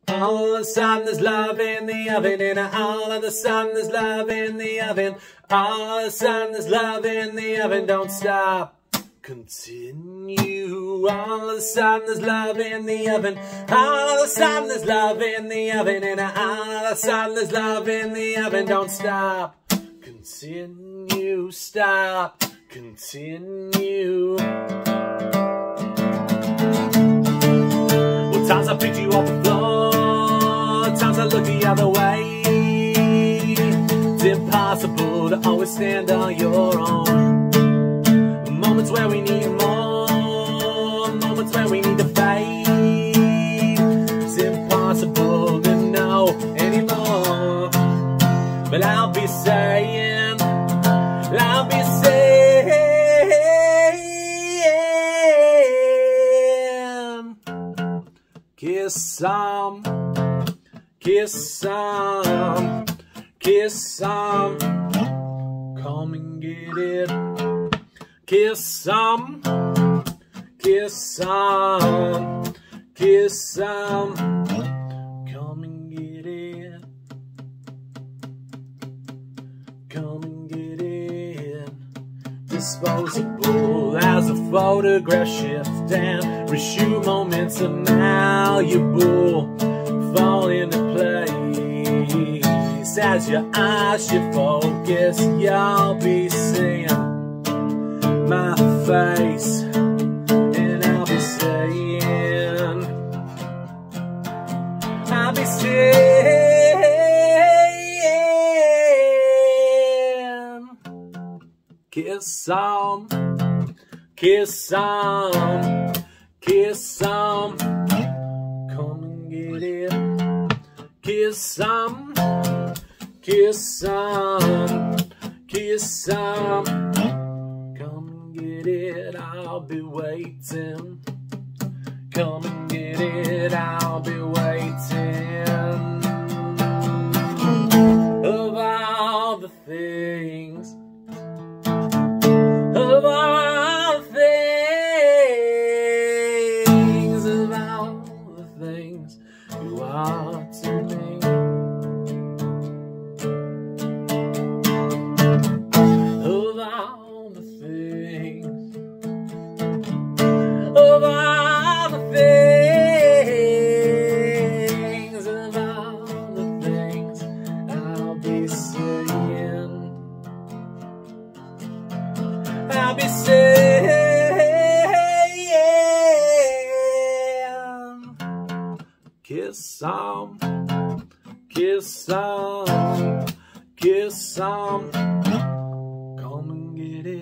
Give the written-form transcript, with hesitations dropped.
All of a sudden there's love in the oven, and all of a sudden there's love in the oven. All of a sudden there's love in the oven, don't stop. Continue. All of a sudden there's love in the oven. All of a sudden there's love in the oven, and all of a sudden there's love in the oven, don't stop. Continue, stop, continue. Well, times I picked you off the floor, times I looked the other way. It's impossible to always stand on your own. Moments where we need more, moments where we need to fade. It's impossible to know anymore. But I'll be saying, I'll be saying, kiss some, kiss some, kiss some, come and get it. Kiss some, kiss some, kiss some, come and get it. Come and get it. Disposable as a photograph shift and reshoot moments are malleable. Fall into place as your eyes should focus. You'll be seeing my face, and I'll be saying, I'll be saying, kiss some, kiss some, kiss some, come and get it. Kiss some, kiss some, kiss some, it, I'll be waiting. Come and get it, I'll be waiting. Of all the things, of all the things, of all the things you are to me. Of all the things, of all the things, I'll be saying, I'll be saying, kiss some, kiss some, kiss some, come and get it.